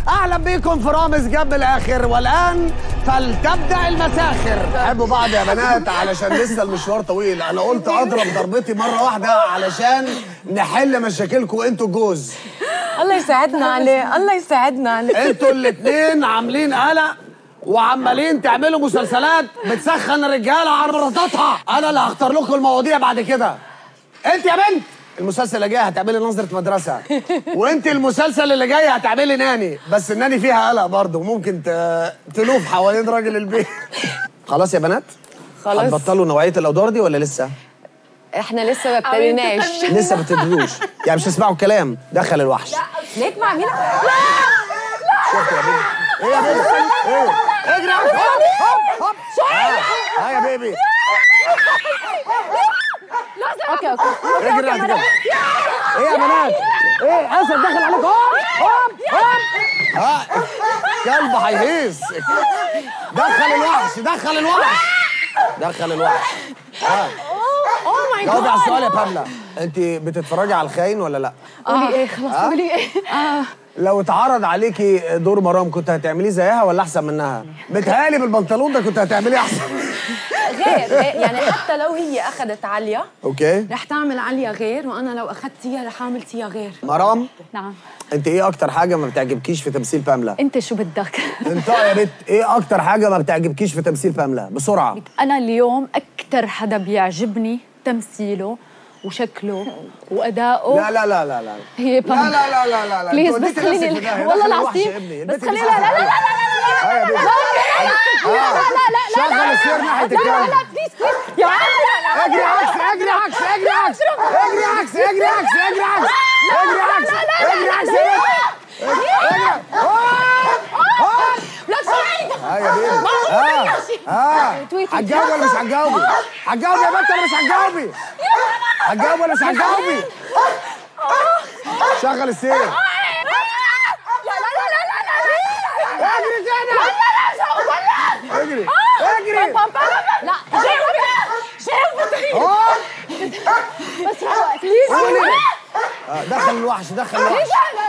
اهلا بيكم في رامز جنب الاخر، والان فلتبدا المساخر. حبوا بعض يا بنات علشان لسه المشوار طويل. انا قلت اضرب ضربتي مره واحده علشان نحل مشاكلكم انتوا الجوز. الله يساعدنا عليه، الله يساعدنا عليه. انتوا الاتنين عاملين قلق وعمالين تعملوا مسلسلات بتسخن الرجاله على مراتاتها. انا اللي هختار لكم المواضيع بعد كده. انت يا بنت المسلسل اللي جاي هتعملي نظرة مدرسة، وانت المسلسل اللي جاي هتعملي ناني، بس الناني فيها قلق برضه، ممكن تلوف حوالين راجل البيت. خلاص يا بنات؟ خلاص. هتبطلوا نوعية الأدوار دي ولا لسه؟ احنا لسه ما ابتديناش. لسه ما بتدلوش، يعني مش تسمعوا الكلام. دخل الوحش. ليك مع مين؟ شفت يا بيبي؟ ايه يا بيبي؟ ايه؟ اجري هوب هوب هوب. ها يا بيبي. اوكي اجري انت كده. ايه يا بنات؟ ايه اسد دخل عليك؟ هوب هوب. ها كلب هيهيص. دخل الوحش دخل الوحش دخل الوحش. ها اوه ماي جاد. جاوبي على السؤال يا باملا، انت بتتفرجي على الخاين ولا لا؟ قولي ايه خلاص قولي ايه. لو اتعرض عليكي دور مرام كنت هتعمليه زيها ولا احسن منها؟ بتهيألي بالبنطلون ده كنت هتعمليه احسن. غير يعني حتى لو هي اخذت عليا اوكي رح تعمل عليا غير، وانا لو اخذتيها رح اعمل فيها غير. مرام، نعم. انت ايه اكتر حاجه ما بتعجبكيش في تمثيل باملا؟ انت شو بدك؟ انت يا بت ايه اكتر حاجه ما بتعجبكيش في تمثيل باملا؟ بسرعه. انا اليوم اكثر حدا بيعجبني تمثيله وشكله وادائه. لا لا لا لا لا هي لا لا لا لا لا لا بليز انتوا بس وديتي خليني نفسك في داهية. والله دخل الوحش العظيم يا ابني. بس البنت خليني مش لا لا عارفة لا لا يا بيبي. شغل السير ناحيه الكلام. بليز بليز يا عم اجري عكس اجري عكس اجري عكس اجري عكس اجري عكس اجري عكس اجري عكس اجري عكس اجري. لا تساعد. ها يا بيبي. هتجاوبي ولا مش هتجاوبي؟ هتجاوبي يا بنت ولا مش هتجاوبي؟ هتجاوبي ولا مش هتجاوبي؟ شغل السير. اجري كده. اجري اجري. لا شوفي بس بليز دخل الوحش دخل الوحش.